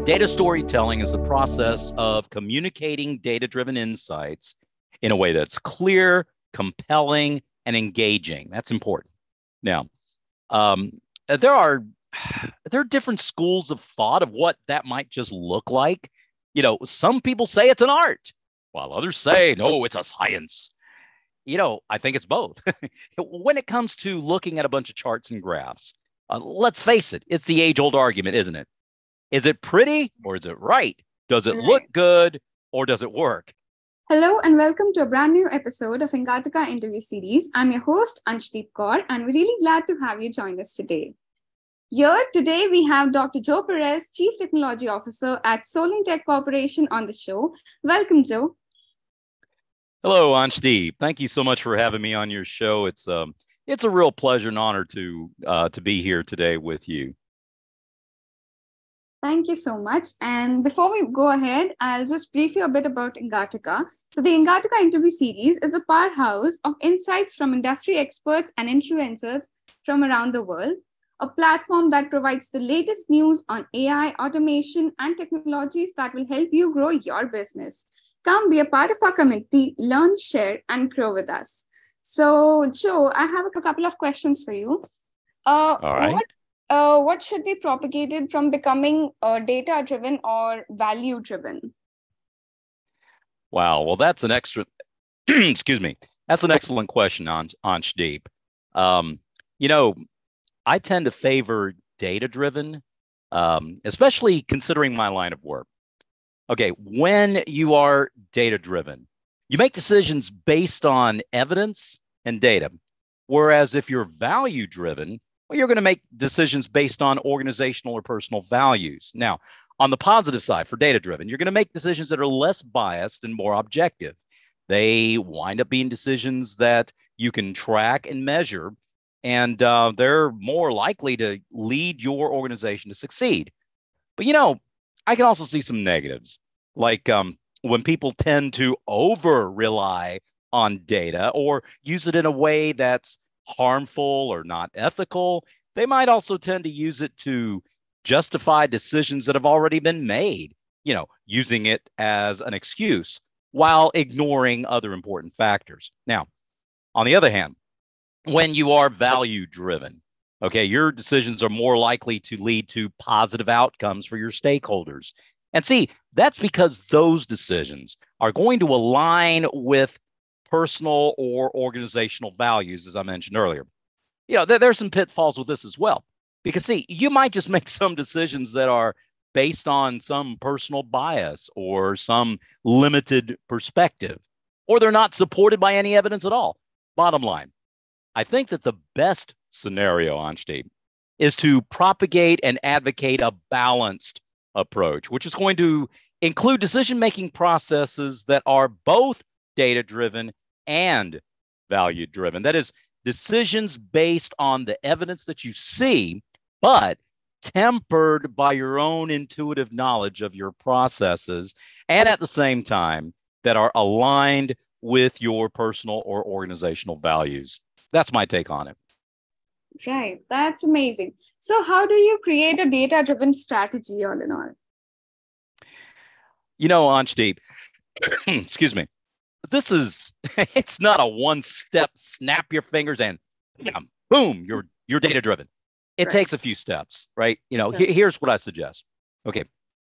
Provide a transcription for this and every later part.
Data storytelling is the process of communicating data-driven insights in a way that's clear, compelling, and engaging. That's important. Now, there are different schools of thought of what that might just look like. You know, some people say it's an art, while others say, no, it's a science. You know, I think it's both. When it comes to looking at a bunch of charts and graphs, let's face it, it's the age-old argument, isn't it? Is it pretty or is it right? Does it look good or does it work? Hello and welcome to a brand new episode of Engatica interview series. I'm your host, Anshdeep Kaur, and we're really glad to have you join us today. Here today, we have Dr. Joe Perez, Chief Technology Officer at SolonTek Corporation on the show. Welcome, Joe. Hello, Anshdeep. Thank you so much for having me on your show. It's a real pleasure and honor to be here today with you. Thank you so much. And before we go ahead, I'll just brief you a bit about Engatica. So the Engatica interview series is a powerhouse of insights from industry experts and influencers from around the world, a platform that provides the latest news on AI, automation, and technologies that will help you grow your business. Come be a part of our community, learn, share, and grow with us. So, Joe, I have a couple of questions for you. All right. What should be propagated from becoming data-driven or value-driven? Wow. Well, that's an excuse me. That's an excellent question, Anshdeep. You know, I tend to favor data-driven, especially considering my line of work. Okay, when you are data-driven, you make decisions based on evidence and data. Whereas if you're value-driven, well, you're going to make decisions based on organizational or personal values. Now, on the positive side, for data-driven, you're going to make decisions that are less biased and more objective. They wind up being decisions that you can track and measure, and they're more likely to lead your organization to succeed. But, you know, I can also see some negatives, like when people tend to over-rely on data or use it in a way that's harmful or not ethical. They might also tend to use it to justify decisions that have already been made, you know, using it as an excuse while ignoring other important factors. Now, on the other hand, when you are value driven, okay, your decisions are more likely to lead to positive outcomes for your stakeholders. And see, that's because those decisions are going to align with personal or organizational values, as I mentioned earlier. You know, there's some pitfalls with this as well. Because, see, you might just make some decisions that are based on some personal bias or some limited perspective, or they're not supported by any evidence at all. Bottom line, I think that the best scenario, Anshdeep, is to propagate and advocate a balanced approach, which is going to include decision-making processes that are both data-driven and value-driven. That is, decisions based on the evidence that you see, but tempered by your own intuitive knowledge of your processes, and at the same time, that are aligned with your personal or organizational values. That's my take on it. Right. That's amazing. So how do you create a data-driven strategy all in all? You know, Anshdeep, excuse me, it's not a one-step snap your fingers and boom, you're data-driven. It takes a few steps, right? You know, here's what I suggest. Okay.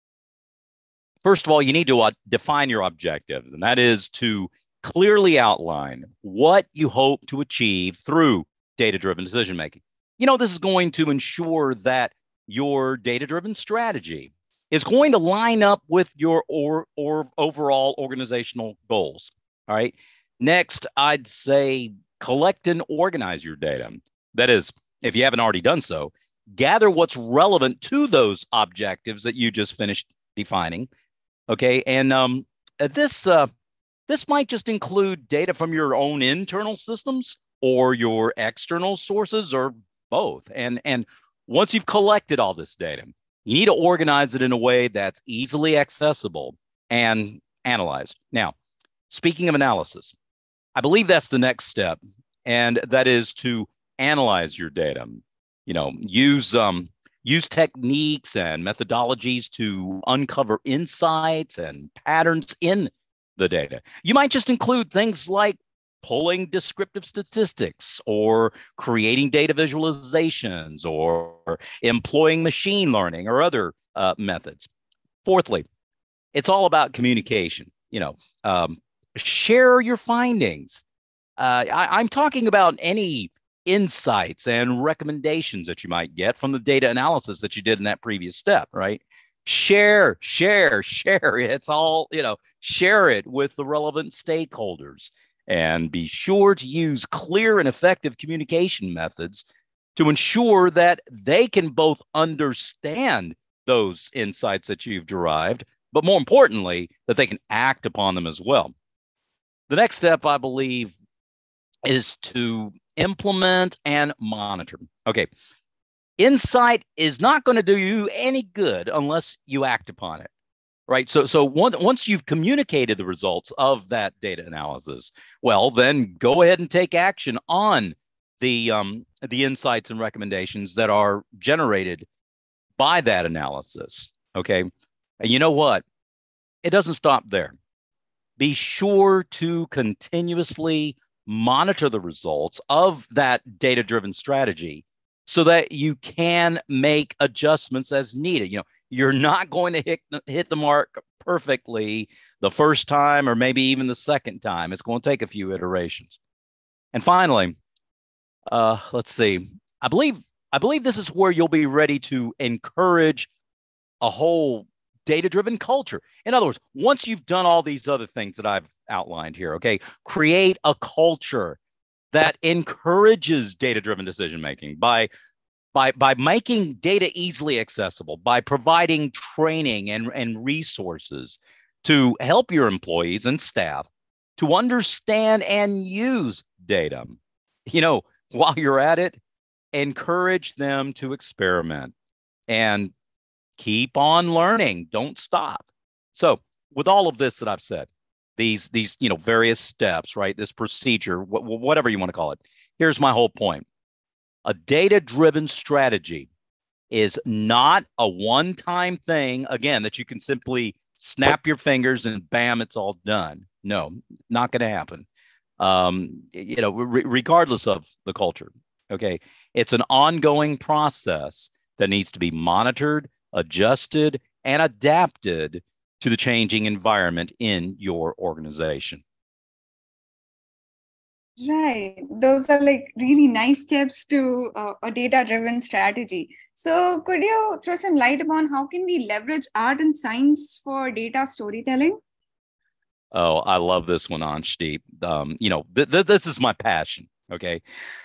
First of all, you need to define your objectives, and that is to clearly outline what you hope to achieve through data-driven decision-making. You know, this is going to ensure that your data-driven strategy is going to line up with your overall organizational goals. All right. Next, I'd say collect and organize your data. That is, if you haven't already done so, gather what's relevant to those objectives that you just finished defining. Okay. And this might just include data from your own internal systems or your external sources or both. And once you've collected all this data, you need to organize it in a way that's easily accessible and analyzed. Now, speaking of analysis, I believe that's the next step, and that is to analyze your data. You know, use use techniques and methodologies to uncover insights and patterns in the data. You might just include things like pulling descriptive statistics or creating data visualizations or employing machine learning or other methods. Fourthly, it's all about communication. Share your findings. I'm talking about any insights and recommendations that you might get from the data analysis that you did in that previous step, right? Share. It's all, share it with the relevant stakeholders, and be sure to use clear and effective communication methods to ensure that they can both understand those insights that you've derived, but more importantly, that they can act upon them as well. The next step, I believe, is to implement and monitor. Okay. Insight is not going to do you any good unless you act upon it, right? So once you've communicated the results of that data analysis, well, then go ahead and take action on the insights and recommendations that are generated by that analysis. Okay. And you know what? It doesn't stop there. Be sure to continuously monitor the results of that data-driven strategy so that you can make adjustments as needed. You're not going to hit the mark perfectly the first time or maybe even the second time. It's going to take a few iterations. And finally, let's see. I believe this is where you'll be ready to encourage a whole data-driven culture. In other words, once you've done all these other things that I've outlined here, okay, create a culture that encourages data-driven decision-making by making data easily accessible, by providing training and resources to help your employees and staff to understand and use data. While you're at it, encourage them to experiment and keep on learning. Don't stop. So with all of this that I've said, these various steps, right? This procedure, whatever you want to call it. Here's my whole point. A data-driven strategy is not a one-time thing, again, that you can simply snap your fingers and bam, it's all done. No, not going to happen. Regardless of the culture. Okay. It's an ongoing process that needs to be monitored, adjusted, and adapted to the changing environment in your organization. Right. Those are like really nice tips to a data-driven strategy. So could you throw some light upon how can we leverage art and science for data storytelling? Oh, I love this one, Anshdeep. This is my passion. Okay.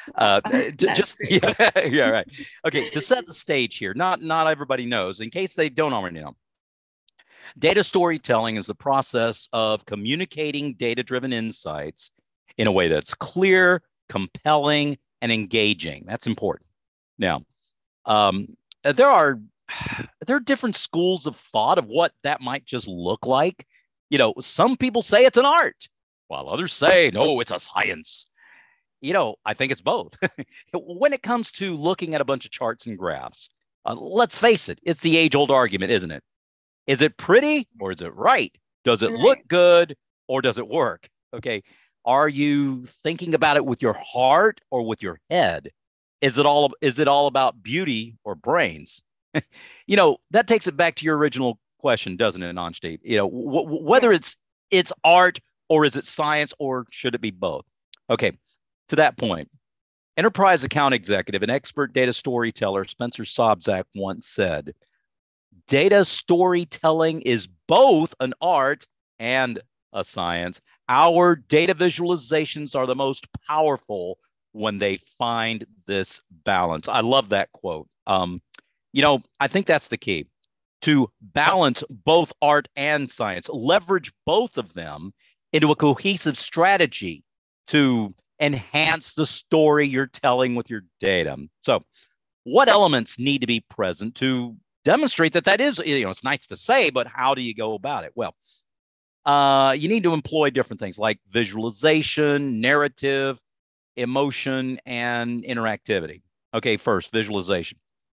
Yeah, right. Okay. To set the stage here, not everybody knows, in case they don't already know, data storytelling is the process of communicating data-driven insights in a way that's clear, compelling, and engaging. That's important. Now, there are different schools of thought of what that might just look like. Some people say it's an art, while others say, no, it's a science. I think it's both. When it comes to looking at a bunch of charts and graphs, let's face it, it's the age-old argument, isn't it? Is it pretty or is it right? Does it look good or does it work? Okay. Are you thinking about it with your heart or with your head? Is it all about beauty or brains? That takes it back to your original question, doesn't it, Anshdeep? Whether it's art or is it science, or should it be both? Okay. To that point, enterprise account executive and expert data storyteller Spencer Sobczak once said, data storytelling is both an art and a science. Our data visualizations are the most powerful when they find this balance. I love that quote. I think that's the key, to balance both art and science, leverage both of them into a cohesive strategy to enhance the story you're telling with your data. So what elements need to be present to demonstrate that is, it's nice to say, but how do you go about it? Well, you need to employ different things like visualization, narrative, emotion, and interactivity. Okay, first, visualization.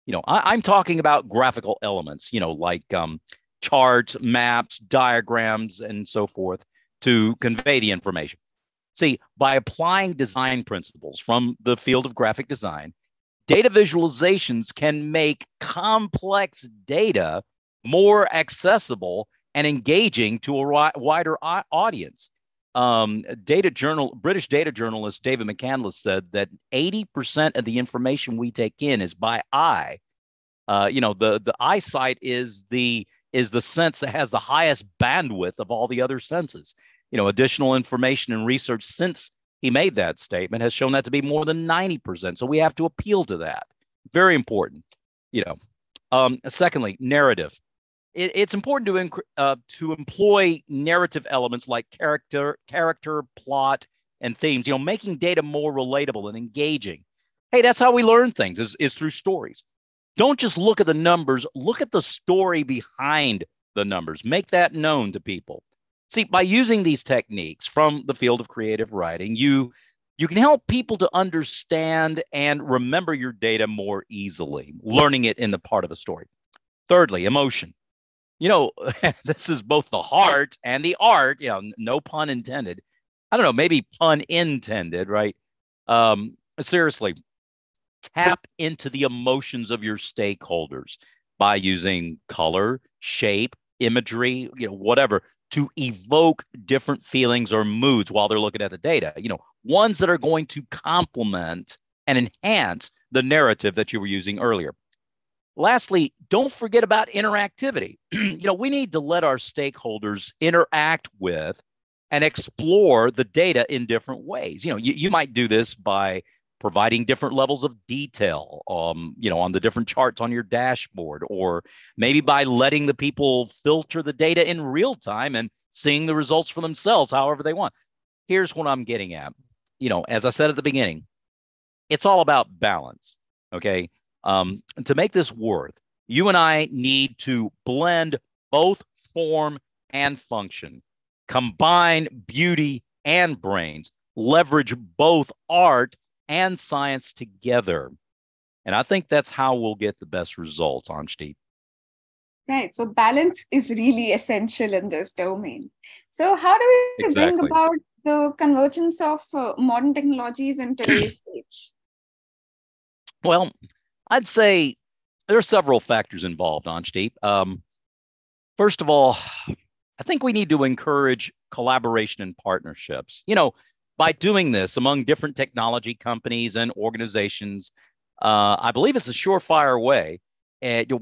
I'm talking about graphical elements, like charts, maps, diagrams, and so forth to convey the information. See, by applying design principles from the field of graphic design, data visualizations can make complex data more accessible and engaging to a wider audience. British data journalist David McCandless said that 80% of the information we take in is by eye. The eyesight is the sense that has the highest bandwidth of all the other senses. Additional information and research since he made that statement has shown that to be more than 90%. So we have to appeal to that. Very important. Secondly, narrative. It's important to employ narrative elements like character, plot, and themes. Making data more relatable and engaging. Hey, that's how we learn things is through stories. Don't just look at the numbers. Look at the story behind the numbers. Make that known to people. See, by using these techniques from the field of creative writing, you can help people to understand and remember your data more easily, learning it in the part of a story. Thirdly, emotion. This is both the heart and the art, no pun intended. I don't know, maybe pun intended, right? Seriously, tap into the emotions of your stakeholders by using color, shape, imagery, whatever, to evoke different feelings or moods while they're looking at the data, ones that are going to complement and enhance the narrative that you were using earlier. Lastly, don't forget about interactivity. We need to let our stakeholders interact with and explore the data in different ways. You might do this by providing different levels of detail, on the different charts on your dashboard, or maybe by letting the people filter the data in real time and seeing the results for themselves however they want. Here's what I'm getting at. As I said at the beginning, it's all about balance, okay? To make this work, you and I need to blend both form and function, combine beauty and brains, leverage both art and science together. And I think that's how we'll get the best results, Anshdeep. Right. So balance is really essential in this domain. So how do we bring about the convergence of modern technologies in today's age? Well, I'd say there are several factors involved, Anshdeep. First of all, I think we need to encourage collaboration and partnerships. By doing this among different technology companies and organizations, I believe it's a surefire way. At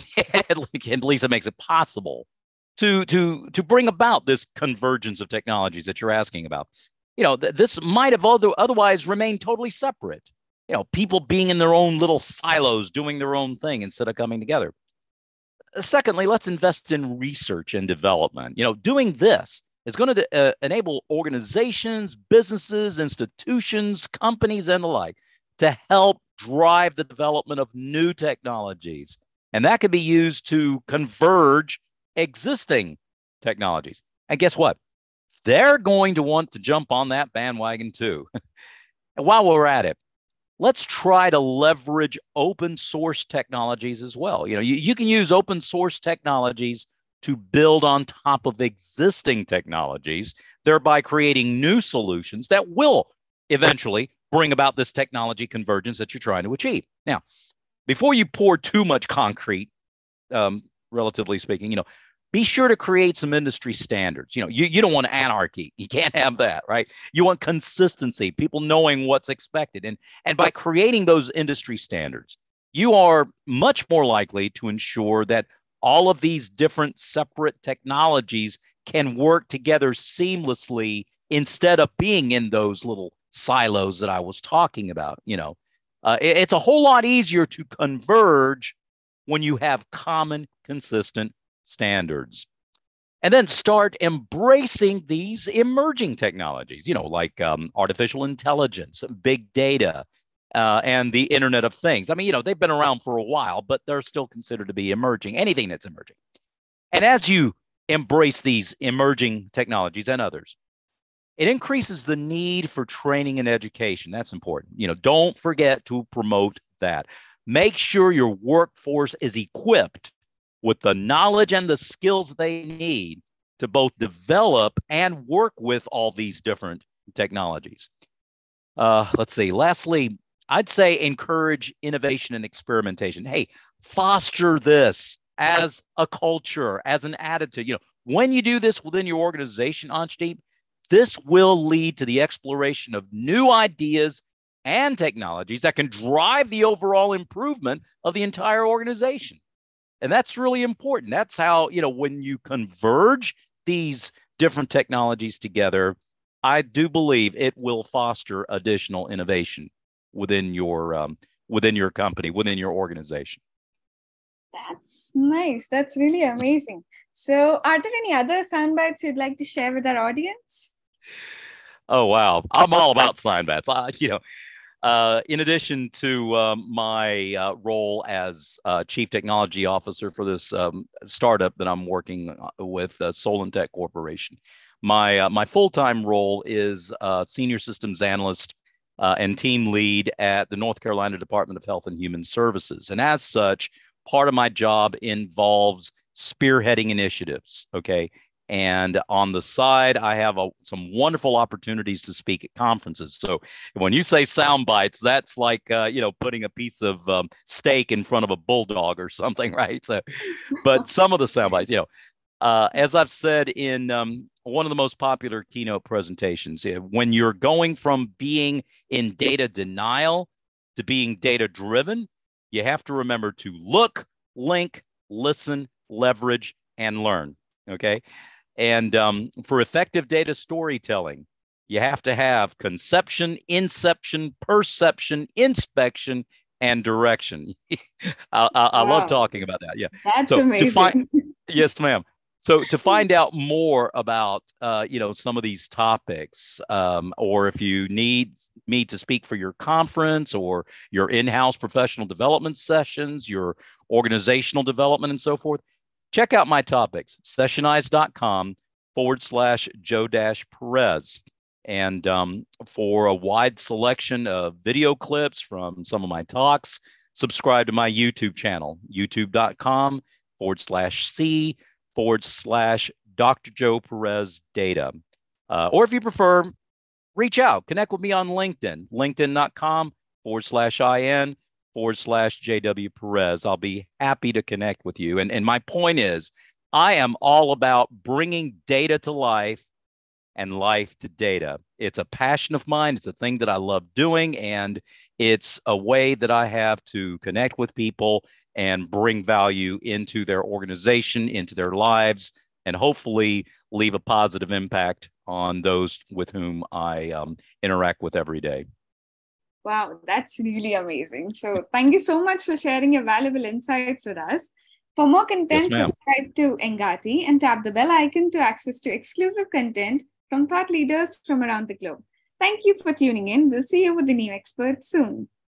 least it makes it possible to bring about this convergence of technologies that you're asking about. This might have otherwise remained totally separate. People being in their own little silos, doing their own thing instead of coming together. Secondly, let's invest in research and development. Doing this is going to enable organizations, businesses, institutions, companies, and the like to help drive the development of new technologies. And that could be used to converge existing technologies. And guess what? They're going to want to jump on that bandwagon too. And while we're at it, let's try to leverage open source technologies as well. You can use open source technologies to build on top of existing technologies, thereby creating new solutions that will eventually bring about this technology convergence that you're trying to achieve. Now, before you pour too much concrete, relatively speaking, be sure to create some industry standards. You don't want anarchy. You can't have that, right? You want consistency, people knowing what's expected. And by creating those industry standards, you are much more likely to ensure that all of these different separate technologies can work together seamlessly instead of being in those little silos that I was talking about. It's a whole lot easier to converge when you have common, consistent standards. And then start embracing these emerging technologies, like artificial intelligence, big data, and the Internet of Things. I mean, they've been around for a while, but they're still considered to be emerging, anything that's emerging. And as you embrace these emerging technologies and others, it increases the need for training and education. That's important. Don't forget to promote that. Make sure your workforce is equipped with the knowledge and the skills they need to both develop and work with all these different technologies. Let's see. Lastly, I'd say encourage innovation and experimentation. Hey, foster this as a culture, as an attitude. When you do this within your organization, Anshdeep, this will lead to the exploration of new ideas and technologies that can drive the overall improvement of the entire organization. And that's really important. That's how, when you converge these different technologies together, I do believe it will foster additional innovation within your company, within your organization. That's nice. That's really amazing. So, are there any other sound bites you'd like to share with our audience? Oh wow, I'm all about sound bites. In addition to my role as Chief Technology Officer for this startup that I'm working with, SolonTek Corporation, my full-time role is Senior Systems Analyst and Team Lead at the North Carolina Department of Health and Human Services. And as such, part of my job involves spearheading initiatives, okay? And on the side, I have some wonderful opportunities to speak at conferences. So when you say sound bites, that's like, putting a piece of steak in front of a bulldog or something, right? So, but some of the sound bites, as I've said in one of the most popular keynote presentations, when you're going from being in data denial to being data driven, you have to remember to look, link, listen, leverage, and learn, okay? And for effective data storytelling, you have to have conception, inception, perception, inspection, and direction. I love talking about that. Yeah. That's amazing. Yes, ma'am. So to find out more about, some of these topics, or if you need me to speak for your conference or your in-house professional development sessions, your organizational development and so forth, check out my topics, sessionize.com/Joe-Perez. And for a wide selection of video clips from some of my talks, subscribe to my YouTube channel, youtube.com/C/Dr. Joe Perez Data. Or if you prefer, reach out, connect with me on LinkedIn, linkedin.com/IN/JW Perez. I'll be happy to connect with you. And my point is, I am all about bringing data to life and life to data. It's a passion of mine. It's a thing that I love doing. And it's a way that I have to connect with people and bring value into their organization, into their lives, and hopefully leave a positive impact on those with whom I interact with every day. Wow, that's really amazing. So thank you so much for sharing your valuable insights with us. For more content, subscribe to Engati and tap the bell icon to access to exclusive content from thought leaders from around the globe. Thank you for tuning in. We'll see you with the new experts soon.